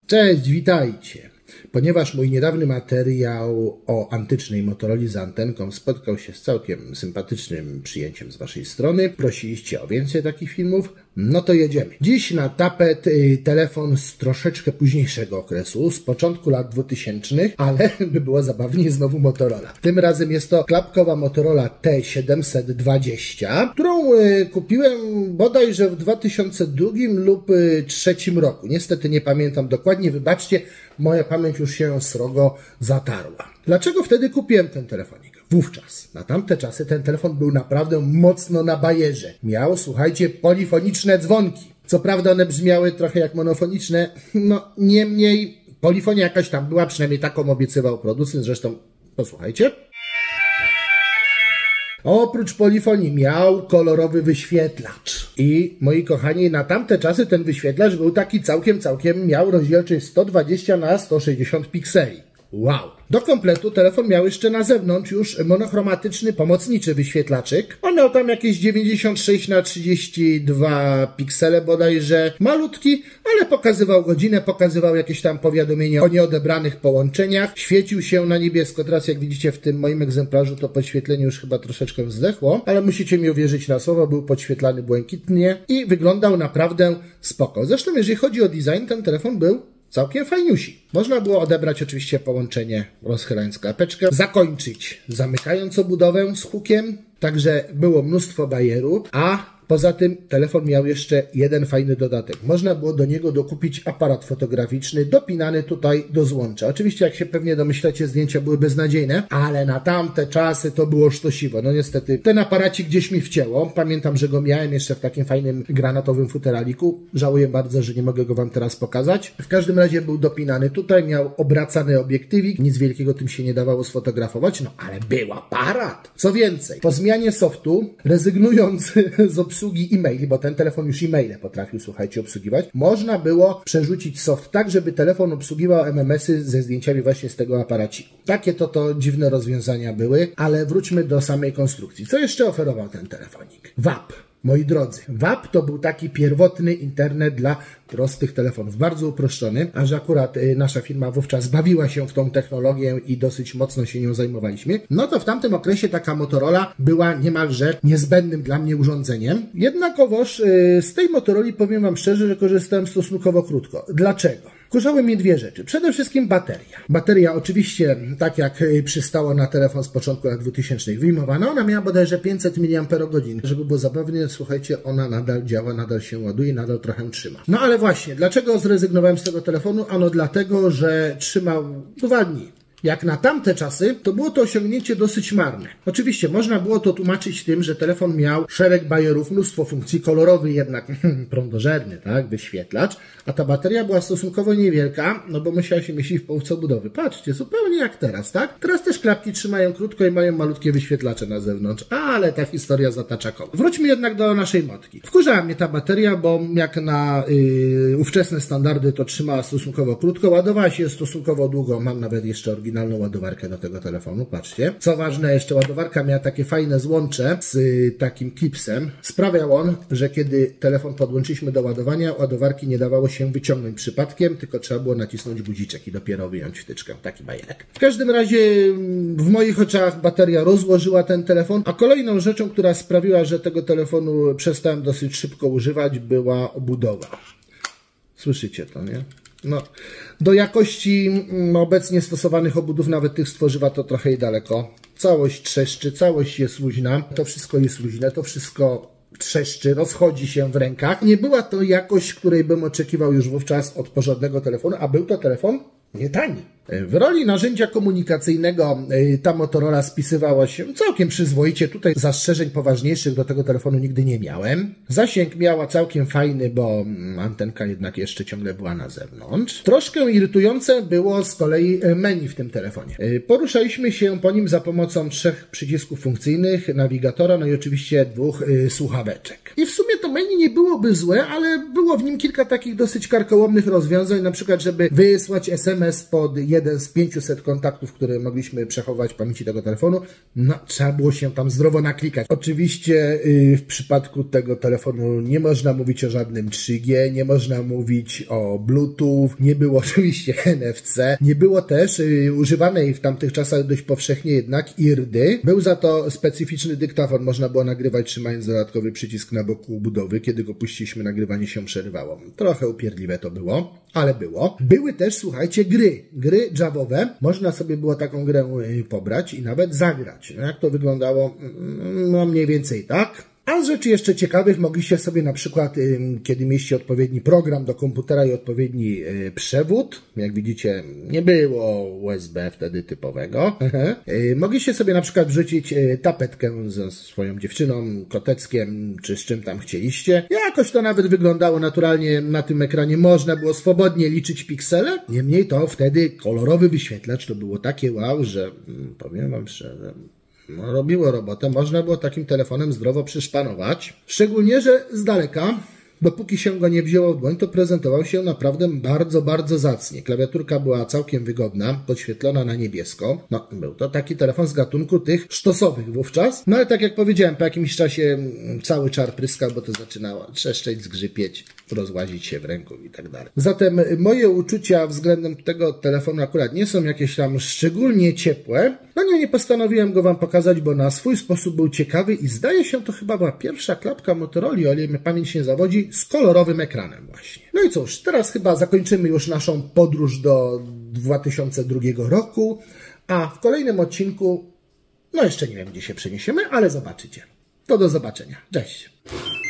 Cześć, witajcie! Ponieważ mój niedawny materiał o antycznej Motorola z antenką spotkał się z całkiem sympatycznym przyjęciem z waszej strony, prosiliście o więcej takich filmów, no to jedziemy. Dziś na tapet telefon z troszeczkę późniejszego okresu, z początku lat 2000, ale by było zabawniej, znowu Motorola. Tym razem jest to klapkowa Motorola T720, którą kupiłem bodajże w 2002 lub 2003 roku. Niestety nie pamiętam dokładnie, wybaczcie, moja pamięć już się srogo zatarła. Dlaczego wtedy kupiłem ten telefonik? Wówczas, na tamte czasy, ten telefon był naprawdę mocno na bajerze. Miał, słuchajcie, polifoniczne dzwonki. Co prawda one brzmiały trochę jak monofoniczne, no niemniej polifonia jakaś tam była, przynajmniej taką obiecywał producent, zresztą posłuchajcie. Oprócz polifonii miał kolorowy wyświetlacz. I moi kochani, na tamte czasy ten wyświetlacz był taki całkiem, miał rozdzielczość 120 na 160 pikseli. Wow! Do kompletu telefon miał jeszcze na zewnątrz już monochromatyczny, pomocniczy wyświetlaczyk. On miał tam jakieś 96 na 32 piksele bodajże. Malutki, ale pokazywał godzinę, pokazywał jakieś tam powiadomienia o nieodebranych połączeniach. Świecił się na niebiesko. Teraz jak widzicie w tym moim egzemplarzu to podświetlenie już chyba troszeczkę zdechło, ale musicie mi uwierzyć na słowo, był podświetlany błękitnie i wyglądał naprawdę spoko. Zresztą jeżeli chodzi o design, ten telefon był całkiem fajniusi. Można było odebrać oczywiście połączenie, rozchylając klapeczkę, zakończyć zamykając obudowę z hukiem, także było mnóstwo bajerów, a poza tym telefon miał jeszcze jeden fajny dodatek. Można było do niego dokupić aparat fotograficzny dopinany tutaj do złącza. Oczywiście, jak się pewnie domyślacie, zdjęcia były beznadziejne, ale na tamte czasy to było sztosiwo. No niestety, ten aparacik gdzieś mi wcięło. Pamiętam, że go miałem jeszcze w takim fajnym granatowym futeraliku. Żałuję bardzo, że nie mogę go wam teraz pokazać. W każdym razie był dopinany tutaj, miał obracany obiektywik. Nic wielkiego tym się nie dawało sfotografować, no ale był aparat. Co więcej, po zmianie softu, rezygnując z obsługi e-maili, bo ten telefon już e-maile potrafił, słuchajcie, obsługiwać, można było przerzucić soft tak, żeby telefon obsługiwał MMS-y ze zdjęciami właśnie z tego aparaciku. Takie to dziwne rozwiązania były, ale wróćmy do samej konstrukcji. Co jeszcze oferował ten telefonik? WAP. Moi drodzy, WAP to był taki pierwotny internet dla prostych telefonów, bardzo uproszczony, a że akurat nasza firma wówczas bawiła się w tą technologię i dosyć mocno się nią zajmowaliśmy, no to w tamtym okresie taka Motorola była niemalże niezbędnym dla mnie urządzeniem. Jednakowoż z tej Motorola powiem wam szczerze, że korzystałem stosunkowo krótko. Dlaczego? Wkurzały mnie dwie rzeczy. Przede wszystkim bateria. Bateria oczywiście, tak jak przystało na telefon z początku lat 2000 wyjmowana, ona miała bodajże 500 mAh. Żeby było zabawnie, słuchajcie, ona nadal działa, nadal się ładuje, nadal trochę trzyma. No ale właśnie, dlaczego zrezygnowałem z tego telefonu? Ano dlatego, że trzymał 2 dni. Jak na tamte czasy, to było to osiągnięcie dosyć marne. Oczywiście można było to tłumaczyć tym, że telefon miał szereg bajerów, mnóstwo funkcji, kolorowy jednak prądożerny, tak, wyświetlacz, a ta bateria była stosunkowo niewielka, no bo musiała się mieścić w połówce budowy. Patrzcie, zupełnie jak teraz, tak? Teraz też klapki trzymają krótko i mają malutkie wyświetlacze na zewnątrz, ale ta historia zatacza koło. Wróćmy jednak do naszej motki. Wkurzała mnie ta bateria, bo jak na ówczesne standardy to trzymała stosunkowo krótko, ładowała się stosunkowo długo, mam nawet jeszcze oryginalną ładowarkę do tego telefonu, patrzcie. Co ważne, jeszcze ładowarka miała takie fajne złącze z takim klipsem. Sprawiał on, że kiedy telefon podłączyliśmy do ładowania, ładowarki nie dawało się wyciągnąć przypadkiem, tylko trzeba było nacisnąć guziczek i dopiero wyjąć wtyczkę. Taki bajerek. W każdym razie w moich oczach bateria rozłożyła ten telefon, a kolejną rzeczą, która sprawiła, że tego telefonu przestałem dosyć szybko używać, była obudowa. Słyszycie to, nie? No, do jakości obecnie stosowanych obudów, nawet tych z tworzywa, to trochę i daleko. Całość trzeszczy, całość jest luźna. To wszystko jest luźne, to wszystko trzeszczy, rozchodzi się w rękach. Nie była to jakość, której bym oczekiwał już wówczas od porządnego telefonu, a był to telefon nie tani. W roli narzędzia komunikacyjnego ta Motorola spisywała się całkiem przyzwoicie. Tutaj zastrzeżeń poważniejszych do tego telefonu nigdy nie miałem. Zasięg miała całkiem fajny, bo antenka jednak jeszcze ciągle była na zewnątrz. Troszkę irytujące było z kolei menu w tym telefonie. Poruszaliśmy się po nim za pomocą 3 przycisków funkcyjnych, nawigatora, no i oczywiście 2 słuchaweczek. I w sumie to menu nie byłoby złe, ale było w nim kilka takich dosyć karkołomnych rozwiązań, na przykład żeby wysłać SMS pod jeden z 500 kontaktów, które mogliśmy przechować w pamięci tego telefonu. No, trzeba było się tam zdrowo naklikać. Oczywiście w przypadku tego telefonu nie można mówić o żadnym 3G, nie można mówić o Bluetooth, nie było oczywiście NFC, nie było też używanej w tamtych czasach dość powszechnie jednak IRDY. Był za to specyficzny dyktafon, można było nagrywać trzymając dodatkowy przycisk na boku budowy. Kiedy go puściliśmy, nagrywanie się przerywało. Trochę upierdliwe to było, ale było. Były też, słuchajcie, gry javowe. Można sobie było taką grę pobrać i nawet zagrać. No jak to wyglądało? No mniej więcej tak. A z rzeczy jeszcze ciekawych mogliście sobie na przykład, kiedy mieliście odpowiedni program do komputera i odpowiedni przewód, jak widzicie nie było USB wtedy typowego, mogliście sobie na przykład wrzucić tapetkę ze swoją dziewczyną, koteckiem, czy z czym tam chcieliście. Jakoś to nawet wyglądało naturalnie na tym ekranie, można było swobodnie liczyć piksele. Niemniej to wtedy kolorowy wyświetlacz to było takie wow, że powiem wam szczerze, no, robiło robotę, można było takim telefonem zdrowo przyszpanować. Szczególnie, że z daleka, dopóki się go nie wzięło w dłoń, to prezentował się naprawdę bardzo, bardzo zacnie. Klawiaturka była całkiem wygodna, podświetlona na niebiesko. No, był to taki telefon z gatunku tych sztosowych wówczas. No ale tak jak powiedziałem, po jakimś czasie cały czar pryskał, bo to zaczynało trzeszczeć, zgrzypieć, rozłazić się w ręku i tak dalej. Zatem moje uczucia względem tego telefonu akurat nie są jakieś tam szczególnie ciepłe. No nie postanowiłem go wam pokazać, bo na swój sposób był ciekawy i zdaje się, to chyba była pierwsza klapka Motorola, o ile mnie pamięć nie zawodzi, z kolorowym ekranem właśnie. No i cóż, teraz chyba zakończymy już naszą podróż do 2002 roku, a w kolejnym odcinku, no jeszcze nie wiem, gdzie się przeniesiemy, ale zobaczycie. To do zobaczenia. Cześć!